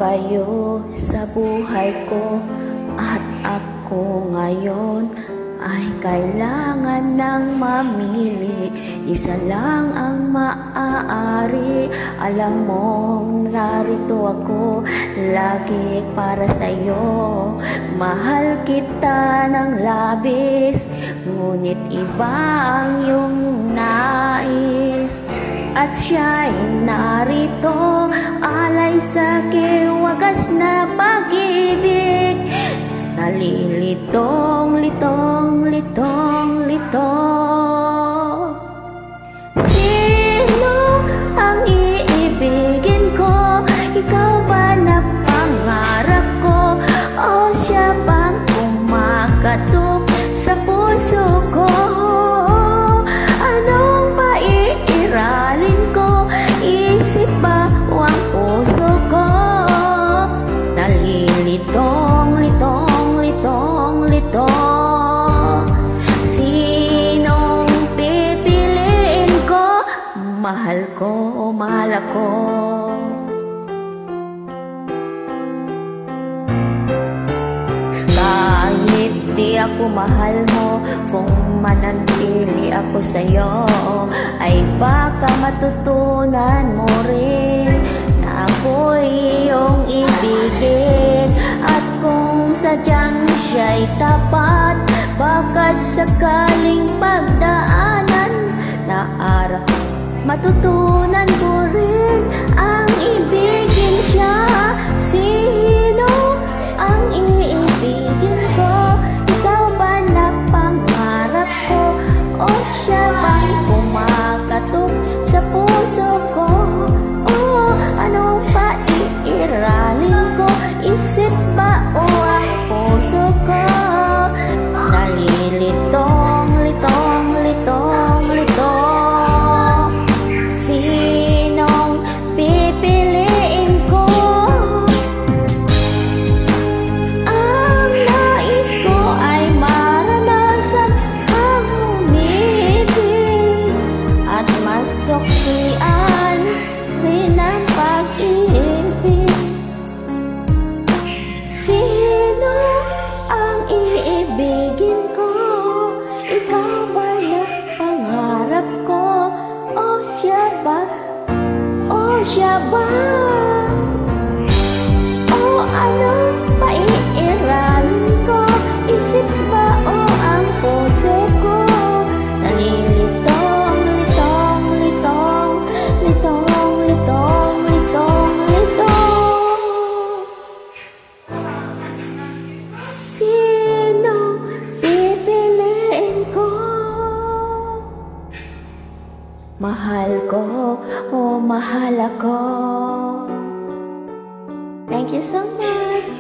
kayo sa buhay ko, at ako ngayon ay kailangan ng mamili. Isa lang ang maaari. Alam mong narito ako lagi para sa'yo. Mahal kita ng labis, ngunit iba ang iyong nais. At siya'y narito, alay sa wagas na pag-ibig. Nalilitong, litong, litong, litong. Sino ang iibigin ko? Ikaw ba na pangarap ko? O siya bang kumakatok sa puso ko? Anong paiiralin ko? Isip ba o ang puso ko? Nalilitong, litong, litong, litong. Sinong pipiliin ko? Mahal ko o mahal ako? Kahit di ako mahal mo, kung mananatili ako sa'yo, ay baka matutunan mo rin na ako'y iyong ibigin. At kung sadyang siya'y tapat, baka sakaling pagdaanan na araw, matutunan ko rin ang ibigin siya. Sino ang iibigin ko? Ikaw ba na pangarap ko? O siya bang kumakatok sa puso ko? O anong paiiralin ko? Isip ba o ang puso ko? Nalilitong, litong, litong, litong. Sinong pipiliin ko? Ang nais ko ay maranasan ang umibig, at masuklian rin ang pag-ibig. Sino ang iibigin ko? Ikaw ba na pangarap ko? O siya ba? O siya ba? O anong paiiralin ko? Isip ba o ang puso ko? Nalilitong, litong, litong, litong, litong, litong, litong. Sino pipiliin ko? Mahal ko o mahal ako? Thank you so much.